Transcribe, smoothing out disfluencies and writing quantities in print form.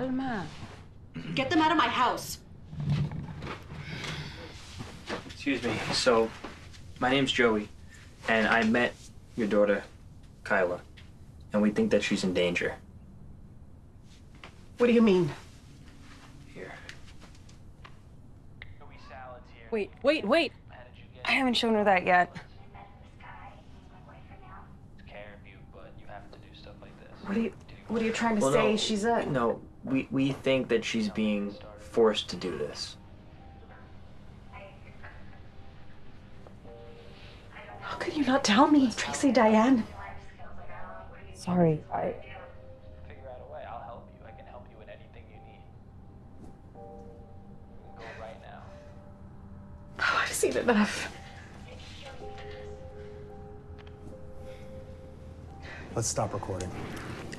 Calma. Get them out of my house. Excuse me. So, my name's Joey, and I met your daughter, Kyla, and we think that she's in danger. What do you mean? Here. Wait. I haven't shown her that yet. What are you trying to say? No, She's a... No, we think that she's being forced to do this. How could you not tell me, Tracy, Diane? Sorry, Figure out a way. I'll help you. I can help you with anything you need. We can go right now. Oh, I've seen enough. Let's stop recording.